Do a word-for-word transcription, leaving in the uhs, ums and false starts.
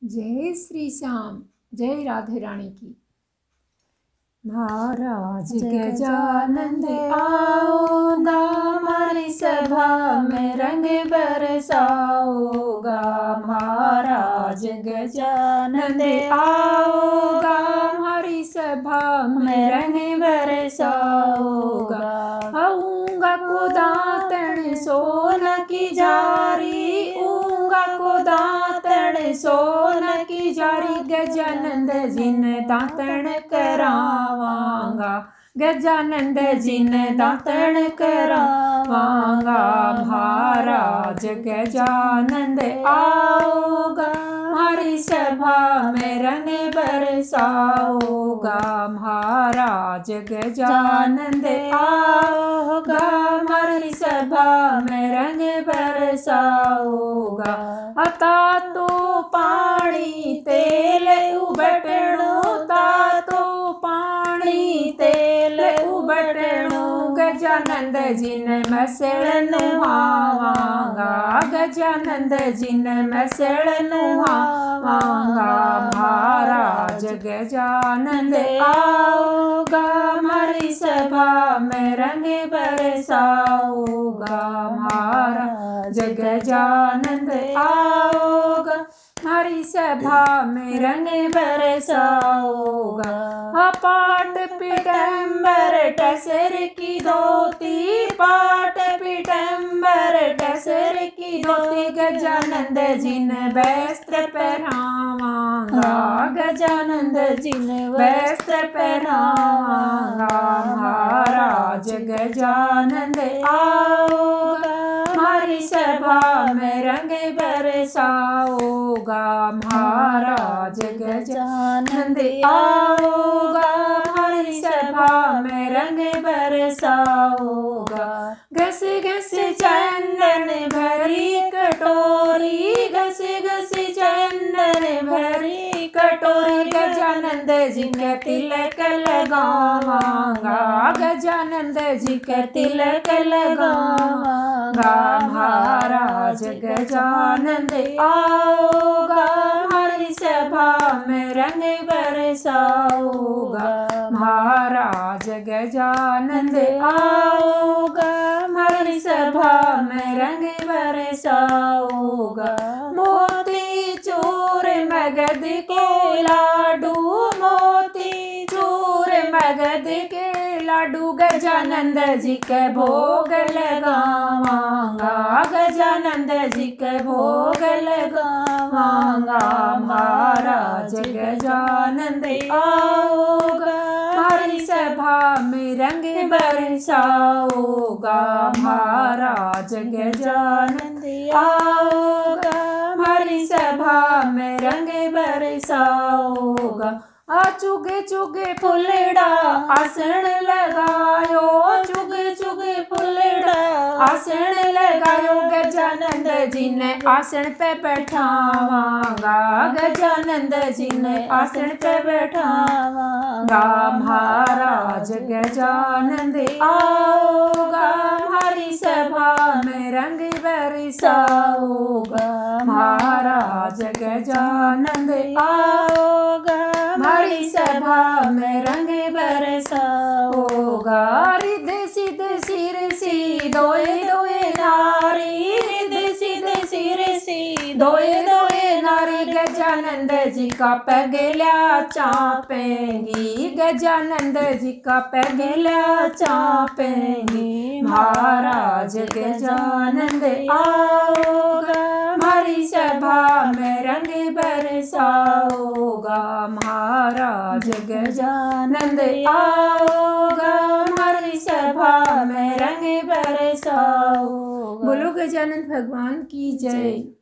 जय श्री श्याम, जय राधे रानी की। महाराज गजानंद आओगा, हमारी सभा में रंग बरसाओगा। महाराज गजानंद आओगा, हमारी सभा में रंग बरसाओगा। आऊंगा को दातन सोना की जारी, ऊंगा को दातन सोना की जारी। गजानंद जिन दातन करावांगा, गजानंद जिन दातन करावांगा। महाराज गजानंद आओगा, हमारी सभा में रंग बरसाओगा। महाराज गजानंद आओगा, हमारी सभा में रंग बरसाओगा। अता तो पानी तेल उबटणो, ता तो पानी तेल उबटणो। गजानंद जिन मसळ नुहावांगा, गजानंद जिन मसळ नुहावांगा। महाराज गजानंद आओगा, हमारी सभा में रंग बरसाओगा। महाराज गजानंद आओगा, हमारी सभा में रंग बरसाओगा। पाट पीताम्बर टसर की धोती, पाट पीताम्बर टसर की धोती। गजानंद जिन वस्त्र पहनावांगा, गजानंद जिन वस्त्र पहनावांगा। महाराज गजानंद आओगा, हमारी सभा में रंग बरसाओगा। महाराज गजानंद आओगा, हमारी सभा में रंग बरसाओगा। घस घस चंदन भरी कटोरी, घस घस चंदन भरी कटोरी। गजानंद जी के तिलक लगावांगा, गजानंद जी के तिलक लगावांगा। महाराज गजानंद आओगा, हमारी सभा में रंग बरसाओगा। महाराज गजानंद आओगा, हमारी सभा में रंग बरसाओगा। मोती चूर मगध के लाडू, मोती चूर मगध के लाडू। गजानंद जी के भोग लगावांगा, गजानंद जी के भोग लगावांगा। महाराज गजानंद आओगा, हमारी सभा में रंग बरसाओगा। महाराज गजानंद आओगा, हमारी सभा में रंग बरसाओगा। आ चुगे चुगे फुलड़ा आसन लगायो, चुगे चुगे फुलड़ा आसन लगायो। गजानंद जी ने आसन पे बैठावांगा, गजानंद जी ने आसन पे बैठावांगा। महाराज गजानंद आओगा, हमारी सभा में रंग बरसाओगा। महाराज गजानंद आओगा, हमारी सभा में रंग बरसाओगा। रिद्धि सिद्धि सिर सी दोए दोए नारी, रिद्धि सिद्धि सिर सी दोए दोए नारी। गजानंद जी का पगला चापेंगी, गजानंद जी का पगला चापेंगी। महाराज गजानंद आओगा, हमारी सभा में रंग बरसाओगा। महाराज गजानंद आओगा, हमारी सभा में रंग बरसाओगा। बोलो गजानंद भगवान की जय।